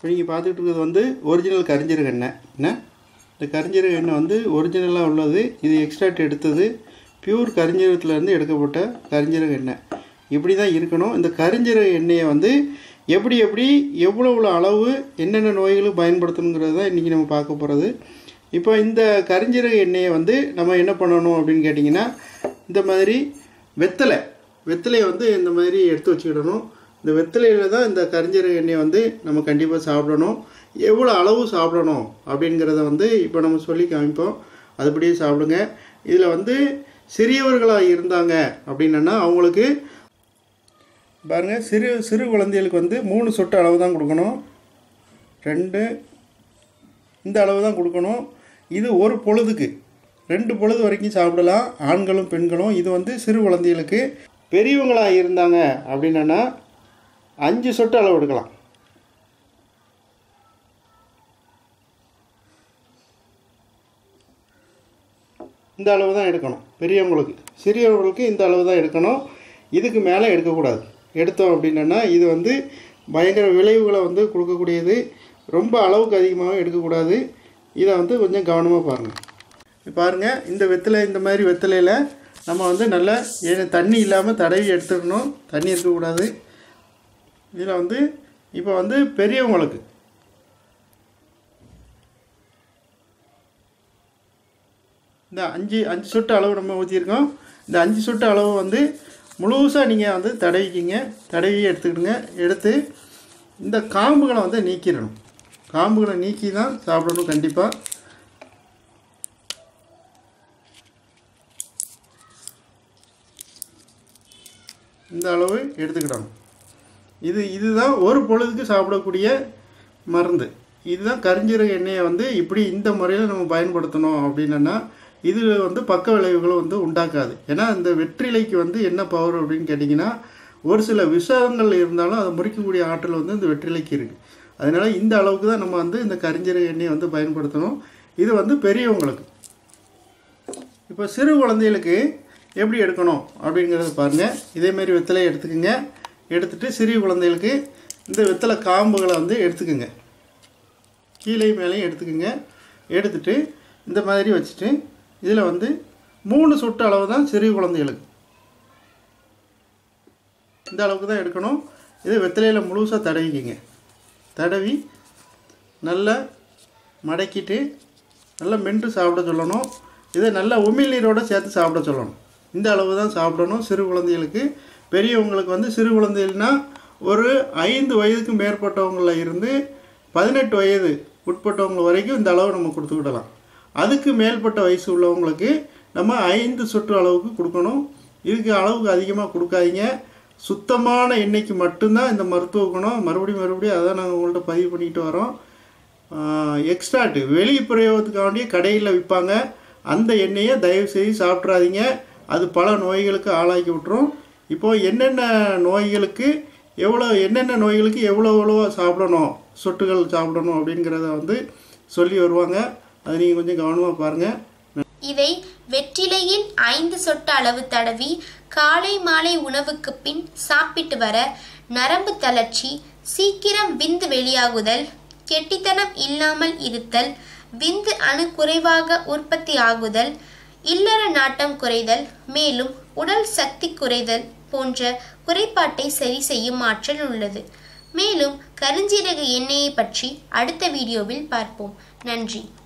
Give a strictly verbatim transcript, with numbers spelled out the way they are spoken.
இப்போ நீங்கள் பார்த்துட்டு இருக்கிறது வந்து ஒரிஜினல் கரிஞ்சீரக எண்ணெய். என்ன இந்த கரிஞ்சீரக எண்ணெய் வந்து ஒரிஜினலாக உள்ளது. இது எக்ஸ்ட்ராக்ட் எடுத்தது பியூர் கரிஞ்சீரகத்துலேருந்து எடுக்கப்பட்ட கரிஞ்சீரக எண்ணெய். இப்படி தான் இருக்கணும். இந்த கரிஞ்சீரக எண்ணெயை வந்து எப்படி எப்படி எவ்வளோ எவ்வளோ அளவு என்னென்ன நோய்களுக்கு பயன்படுத்தணுங்கிறது தான் இன்றைக்கி நம்ம பார்க்க போகிறது. இப்போ இந்த கரிஞ்சீரக எண்ணெயை வந்து நம்ம என்ன பண்ணணும் அப்படின்னு கேட்டிங்கன்னா, இந்த மாதிரி வெத்தலை வெத்தலையை வந்து இந்த மாதிரி எடுத்து வச்சுக்கிடணும். இந்த வெத்தலையில் தான் இந்த கரிஞ்சீரக எண்ணெயை வந்து நம்ம கண்டிப்பாக சாப்பிடணும். எவ்வளோ அளவு சாப்பிடணும் அப்படிங்கிறத வந்து இப்போ நம்ம சொல்லி காமிப்போம். அதுபடியே சாப்பிடுங்க. இதில் வந்து சிறியவர்களாக இருந்தாங்க அப்படின்னா அவங்களுக்கு பாருங்கள், சிறு சிறு குழந்தைகளுக்கு வந்து மூணு சொட்டு அளவு தான் கொடுக்கணும். ரெண்டு இந்த அளவு தான் கொடுக்கணும். இது ஒரு பொழுதுக்கு ரெண்டு பொழுது வரைக்கும் சாப்பிடலாம், ஆண்களும் பெண்களும். இது வந்து சிறு குழந்தைகளுக்கு. பெரியவங்களாக இருந்தாங்க அப்படின்னா அஞ்சு சொட்டு அளவு எடுக்கலாம். இந்த அளவு தான் எடுக்கணும் பெரியவங்களுக்கு. சிறியவங்களுக்கு இந்த அளவு தான் எடுக்கணும். இதுக்கு மேலே எடுக்கக்கூடாது. எடுத்தோம் அப்படின்னா இது வந்து பயங்கர விளைவுகளை வந்து கொடுக்கக்கூடியது. ரொம்ப அளவுக்கு அதிகமாக எடுக்கக்கூடாது. இதை வந்து கொஞ்சம் கவனமாக பாருங்கள். பாருங்கள், இந்த வெத்தலை இந்த மாதிரி வெத்தலையில் நம்ம வந்து நல்லா தண்ணி இல்லாமல் தடவி எடுத்துக்கணும். தண்ணி இருக்கக்கூடாது. இதில் வந்து இப்போ வந்து பெரியவங்களுக்கு இந்த அஞ்சு அஞ்சு சொட்டு அளவு நம்ம ஊற்றியிருக்கோம். இந்த அஞ்சு சொட்டு அளவு வந்து முழுசாக நீங்கள் வந்து தடவிக்கிங்க. தடவி எடுத்துக்கிடுங்க. எடுத்து இந்த காம்புகளை வந்து நீக்கிடணும். காம்புகளை நீக்கி தான் சாப்பிடணும் கண்டிப்பாக. இந்த அளவு எடுத்துக்கிடணும். இது இதுதான் ஒரு பொழுதுக்கு சாப்பிடக்கூடிய மருந்து. இதுதான் கரிஞ்சீரக எண்ணெயை வந்து இப்படி இந்த முறையில் நம்ம பயன்படுத்தணும் அப்படின்னா இதில் வந்து பக்க விளைவுகளை வந்து உண்டாக்காது. ஏன்னா இந்த வெற்றிலைக்கு வந்து என்ன பவர் அப்படின்னு கேட்டிங்கன்னா, ஒரு சில விஷங்கள் இருந்தாலும் அதை முறிக்கக்கூடிய ஆற்றல் வந்து இந்த வெற்றிலைக்கு இருக்குது. அதனால் இந்த அளவுக்கு தான் நம்ம வந்து இந்த கரிஞ்சீரக எண்ணெயை வந்து பயன்படுத்தணும். இது வந்து பெரியவங்களுக்கு. இப்போ சிறு குழந்தைகளுக்கு எப்படி எடுக்கணும் அப்படிங்கிறத பாருங்கள். இதேமாரி வெத்தலையை எடுத்துக்கோங்க. எடுத்துகிட்டு சிறிய குழந்தைகளுக்கு இந்த வெத்தலை காம்புகளை வந்து எடுத்துக்கோங்க. கீழே மேலேயும் எடுத்துக்கோங்க. எடுத்துகிட்டு இந்த மாதிரி வச்சுட்டு இதில் வந்து மூணு சொட்டு அளவு தான் சிறிய குழந்தைகளுக்கு. இந்த அளவுக்கு தான் எடுக்கணும். இது வெத்தலையில் முழுசாக தடவிக்கிங்க. தடவி நல்லா மடக்கிட்டு நல்லா மென்று சாப்பிட சொல்லணும். இதை நல்லா உமிழ்நீரோடு சேர்த்து சாப்பிட சொல்லணும். இந்த அளவு தான் சாப்பிடணும் சிறு குழந்தைகளுக்கு. பெரியவங்களுக்கு வந்து சிறு குழந்தைகள்னால் ஒரு ஐந்து வயதுக்கு மேற்பட்டவங்களில் இருந்து பதினெட்டு வயது உட்பட்டவங்க வரைக்கும் இந்த அளவு நம்ம கொடுத்துக்கிடலாம். அதுக்கு மேற்பட்ட வயசு உள்ளவங்களுக்கு நம்ம ஐந்து சொட்டு அளவுக்கு கொடுக்கணும். இதுக்கு அளவுக்கு அதிகமாக கொடுக்காதீங்க. சுத்தமான எண்ணெய்க்கு மட்டும்தான் இந்த மருத்துவ குணம். மறுபடியும் மறுபடியும் அதை நாங்கள் உங்கள்கிட்ட பதிவு பண்ணிக்கிட்டு வரோம். எக்ஸ்ட்ராட்டு வெளி பிரயோகத்துக்காண்டியே கடையில் விற்பாங்க. அந்த எண்ணெயை தயவு செய்து சாப்பிட்றாதீங்க. அது பல நோய்களுக்கு ஆளாக்கி விட்டுரும். இப்போது என்னென்ன நோய்களுக்கு எவ்வளோ என்னென்ன நோய்களுக்கு எவ்வளோ எவ்வளோ சாப்பிடணும், சொட்டுகள் சாப்பிடணும் அப்படிங்கிறத வந்து சொல்லி வருவாங்க. அது நீங்கள் கொஞ்சம் கவனமாக பாருங்கள். இதை வெற்றிலையில் ஐந்து சொட்டு அளவு தடவி காலை மாலை உணவுக்கு பின் சாப்பிட்டு வர நரம்பு தளர்ச்சி, சீக்கிரம் விந்து வெளியாகுதல், கெட்டித்தனம் இல்லாமல் இருத்தல், விந்து அணு குறைவாக உற்பத்தி ஆகுதல், இல்லற நாட்டம் குறைதல், மேலும் உடல் சக்தி குறைதல் போன்ற குறைபாட்டை சரி செய்யும் ஆற்றல் உள்ளது. மேலும் கருஞ்சீரக எண்ணெயை பற்றி அடுத்த வீடியோவில் பார்ப்போம். நன்றி.